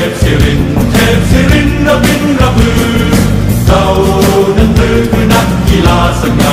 พศิรินระบินระบือเรานั้นหรือคือนักกีฬาสง่า